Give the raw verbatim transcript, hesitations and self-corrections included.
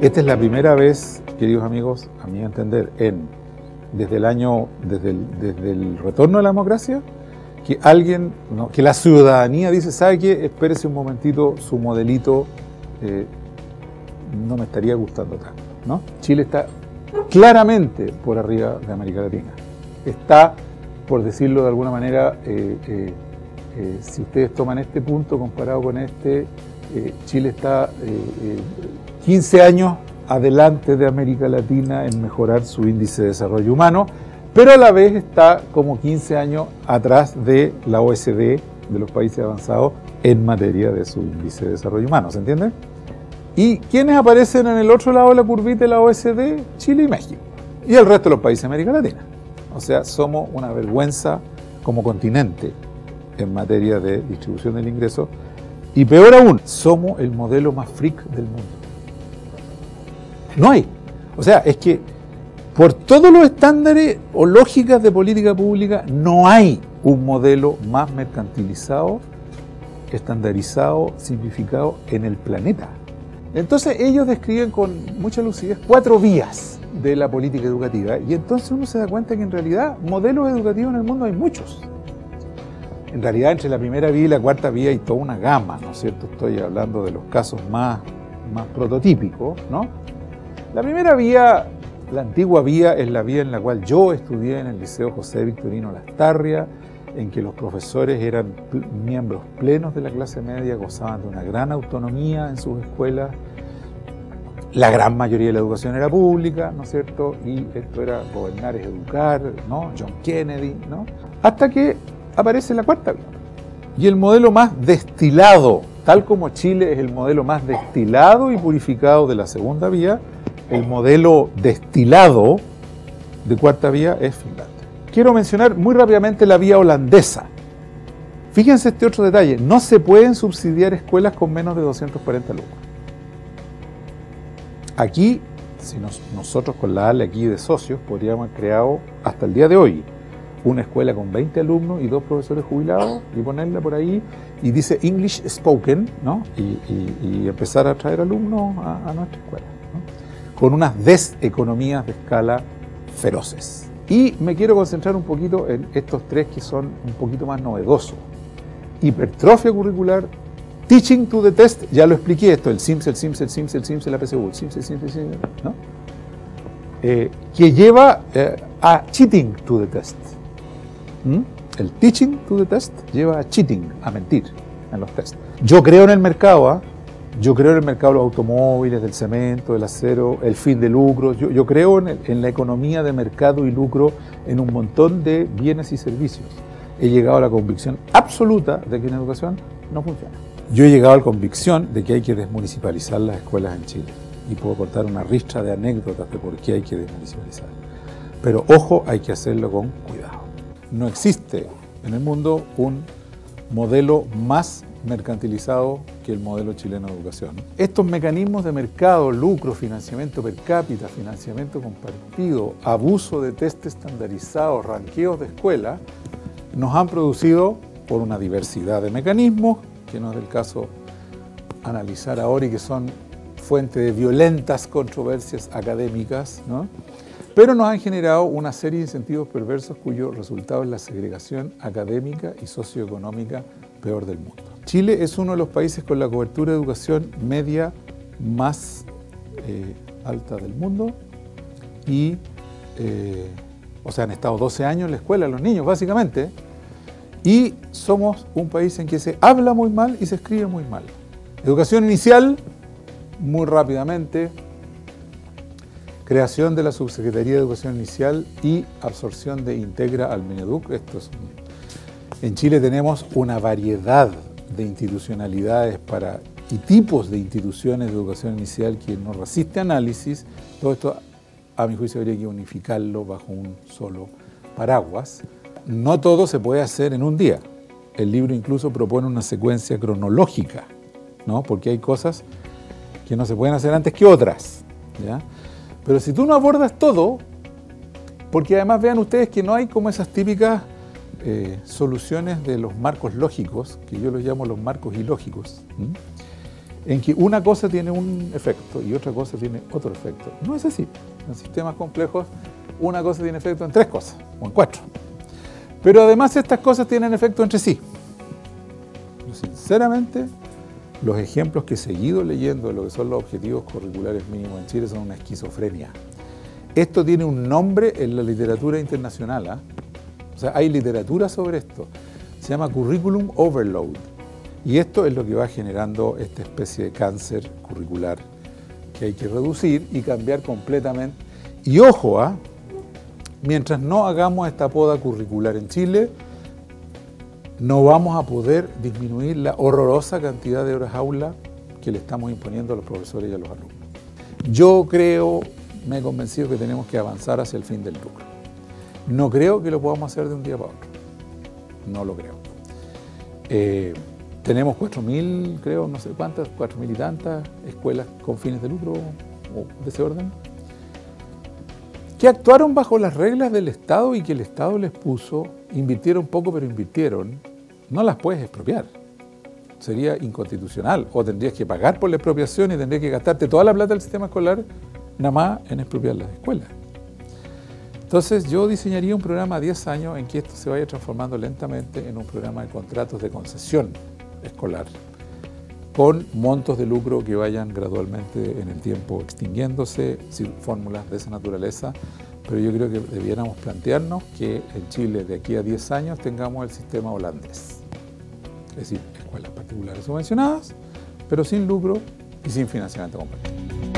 Esta es la primera vez, queridos amigos, a mi entender, en, desde el año, desde el, desde el retorno de la democracia, que alguien, ¿no? que la ciudadanía dice, ¿sabe qué? Espérese un momentito, su modelito eh, no me estaría gustando tanto, ¿no? Chile está claramente por arriba de América Latina. Está, por decirlo de alguna manera, eh, eh, eh, si ustedes toman este punto comparado con este, eh, Chile está eh, eh, quince años adelante de América Latina en mejorar su índice de desarrollo humano, pero a la vez está como quince años atrás de la O E C D, de los países avanzados, en materia de su índice de desarrollo humano, ¿se entiende? ¿Y quiénes aparecen en el otro lado de la curvita de la O E C D? Chile y México. Y el resto de los países de América Latina. O sea, somos una vergüenza como continente en materia de distribución del ingreso. Y peor aún, somos el modelo más freak del mundo. No hay. O sea, es que por todos los estándares o lógicas de política pública, no hay un modelo más mercantilizado, estandarizado, simplificado en el planeta. Entonces ellos describen con mucha lucidez cuatro vías de la política educativa y entonces uno se da cuenta que en realidad modelos educativos en el mundo hay muchos. En realidad entre la primera vía y la cuarta vía hay toda una gama, ¿no es cierto? Estoy hablando de los casos más, más prototípicos, ¿no? La primera vía, la antigua vía, es la vía en la cual yo estudié en el Liceo José Victorino Lastarria, en que los profesores eran miembros plenos de la clase media, gozaban de una gran autonomía en sus escuelas, la gran mayoría de la educación era pública, ¿no es cierto? Y esto era gobernar es educar, ¿no? John Kennedy, ¿no? Hasta que aparece la cuarta vía. Y el modelo más destilado, tal como Chile es el modelo más destilado y purificado de la segunda vía, el modelo destilado de cuarta vía es Finlandia. Quiero mencionar muy rápidamente la vía holandesa. Fíjense este otro detalle, no se pueden subsidiar escuelas con menos de doscientos cuarenta alumnos. Aquí, si nos, nosotros con la ALE aquí de socios, podríamos haber creado hasta el día de hoy una escuela con veinte alumnos y dos profesores jubilados y ponerla por ahí y dice English Spoken, ¿no? y, y, y empezar a traer alumnos a, a nuestra escuela, ¿no? Con unas deseconomías de escala feroces. Y me quiero concentrar un poquito en estos tres que son un poquito más novedosos. Hipertrofia curricular, teaching to the test, ya lo expliqué esto, el SIMS, el SIMS, el SIMS, el SIMS, el A P C U, el SIMS, el SIMS, el SIMS, ¿no? Eh, que lleva eh, a cheating to the test. ¿Mm? El teaching to the test lleva a cheating, a mentir en los tests. Yo creo en el mercado, ¿eh? Yo creo en el mercado de los automóviles, del cemento, del acero, el fin de lucro. Yo, yo creo en, el, en la economía de mercado y lucro en un montón de bienes y servicios. He llegado a la convicción absoluta de que en educación no funciona. Yo he llegado a la convicción de que hay que desmunicipalizar las escuelas en Chile. Y puedo contar una ristra de anécdotas de por qué hay que desmunicipalizar. Pero ojo, hay que hacerlo con cuidado. No existe en el mundo un modelo más mercantilizado que el modelo chileno de educación. Estos mecanismos de mercado, lucro, financiamiento per cápita, financiamiento compartido, abuso de test estandarizados, ranqueos de escuela, nos han producido por una diversidad de mecanismos, que no es del caso analizar ahora y que son fuente de violentas controversias académicas, ¿no? Pero nos han generado una serie de incentivos perversos cuyo resultado es la segregación académica y socioeconómica peor del mundo. Chile es uno de los países con la cobertura de educación media más eh, alta del mundo y, eh, o sea, han estado doce años en la escuela los niños, básicamente, y somos un país en que se habla muy mal y se escribe muy mal. Educación inicial, muy rápidamente, creación de la Subsecretaría de Educación Inicial y absorción de Integra al Mineduc. Esto es un... En Chile tenemos una variedad de institucionalidades para, y tipos de instituciones de educación inicial que no resiste análisis. Todo esto, a mi juicio, habría que unificarlo bajo un solo paraguas. No todo se puede hacer en un día. El libro incluso propone una secuencia cronológica, ¿no? Porque hay cosas que no se pueden hacer antes que otras, ¿ya? Pero si tú no abordas todo, porque además vean ustedes que no hay como esas típicas eh, soluciones de los marcos lógicos, que yo los llamo los marcos ilógicos, ¿m? en que una cosa tiene un efecto y otra cosa tiene otro efecto. No es así. En sistemas complejos, una cosa tiene efecto en tres cosas, o en cuatro. Pero además estas cosas tienen efecto entre sí. Sinceramente, los ejemplos que he seguido leyendo de lo que son los objetivos curriculares mínimos en Chile son una esquizofrenia. Esto tiene un nombre en la literatura internacional, ¿eh? O sea, hay literatura sobre esto. Se llama curriculum overload. Y esto es lo que va generando esta especie de cáncer curricular que hay que reducir y cambiar completamente. Y ojo, ¿ah? Mientras no hagamos esta poda curricular en Chile, no vamos a poder disminuir la horrorosa cantidad de horas aula que le estamos imponiendo a los profesores y a los alumnos. Yo creo, me he convencido que tenemos que avanzar hacia el fin del lucro. No creo que lo podamos hacer de un día para otro. No lo creo. Eh, tenemos cuatro mil, creo, no sé cuántas, cuatro mil y tantas escuelas con fines de lucro o de ese orden, que actuaron bajo las reglas del Estado y que el Estado les puso, invirtieron poco pero invirtieron, no las puedes expropiar. Sería inconstitucional, o tendrías que pagar por la expropiación y tendrías que gastarte toda la plata del sistema escolar nada más en expropiar las escuelas. Entonces yo diseñaría un programa a diez años en que esto se vaya transformando lentamente en un programa de contratos de concesión escolar, con montos de lucro que vayan gradualmente en el tiempo extinguiéndose, fórmulas de esa naturaleza, pero yo creo que debiéramos plantearnos que en Chile de aquí a diez años tengamos el sistema holandés, es decir, escuelas particulares subvencionadas, pero sin lucro y sin financiamiento compartido.